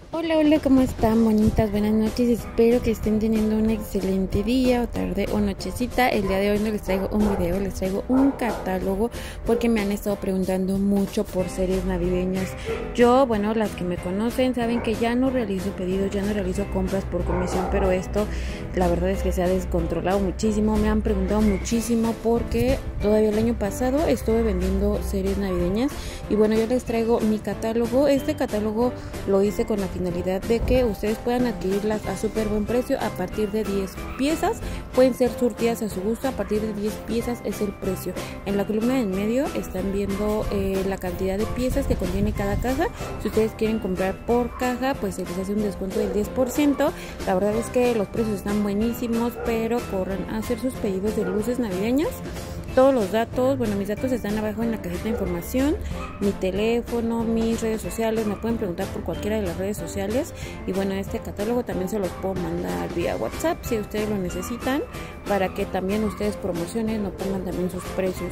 Hola, hola, ¿cómo están? Bonitas, buenas noches. Espero que estén teniendo un excelente día o tarde o nochecita. El día de hoy no les traigo un video, les traigo un catálogo porque me han estado preguntando mucho por series navideñas. Yo, bueno, las que me conocen saben que ya no realizo pedidos, ya no realizo compras por comisión, pero esto la verdad es que se ha descontrolado muchísimo. Me han preguntado muchísimo porque todavía el año pasado estuve vendiendo series navideñas y bueno, yo les traigo mi catálogo. Este catálogo lo hice con la finalidad de que ustedes puedan adquirirlas a súper buen precio a partir de 10 piezas. Pueden ser surtidas a su gusto, a partir de 10 piezas es el precio. En la columna en medio están viendo la cantidad de piezas que contiene cada caja. Si ustedes quieren comprar por caja, pues se les hace un descuento del 10%. La verdad es que los precios están buenísimos, pero corran a hacer sus pedidos de luces navideñas. Todos los datos, bueno, mis datos están abajo en la cajita de información, mi teléfono, mis redes sociales, me pueden preguntar por cualquiera de las redes sociales y bueno, este catálogo también se los puedo mandar vía WhatsApp si ustedes lo necesitan para que también ustedes promocionen o pongan también sus precios.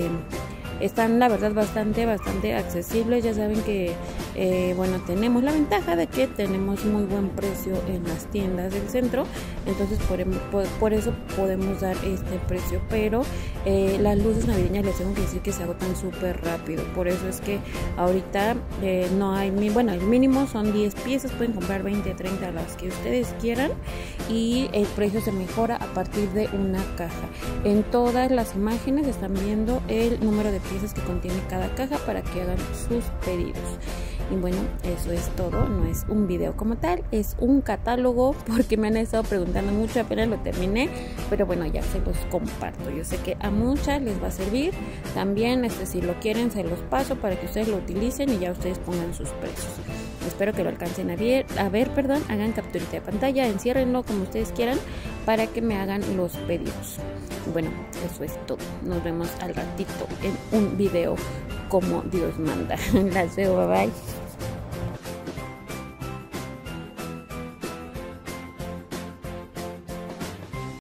Están la verdad bastante accesibles. Ya saben que bueno, tenemos la ventaja de que tenemos muy buen precio en las tiendas del centro, entonces por eso podemos dar este precio, pero las luces navideñas les tengo que decir que se agotan súper rápido. Por eso es que ahorita no hay, bueno, el mínimo son 10 piezas, pueden comprar 20, 30, las que ustedes quieran y el precio se mejora a partir de una caja. En todas las imágenes están viendo el número de piezas que contiene cada caja para que hagan sus pedidos. Y bueno, eso es todo, no es un video como tal, es un catálogo porque me han estado preguntando mucho, apenas lo terminé, pero bueno, ya se los comparto. Yo sé que a muchas les va a servir, también si lo quieren se los paso para que ustedes lo utilicen y ya ustedes pongan sus precios. Espero que lo alcancen a ver, hagan capturita de pantalla, enciérrenlo como ustedes quieran para que me hagan los pedidos. Bueno, eso es todo. Nos vemos al ratito en un video como Dios manda. Las veo, bye bye.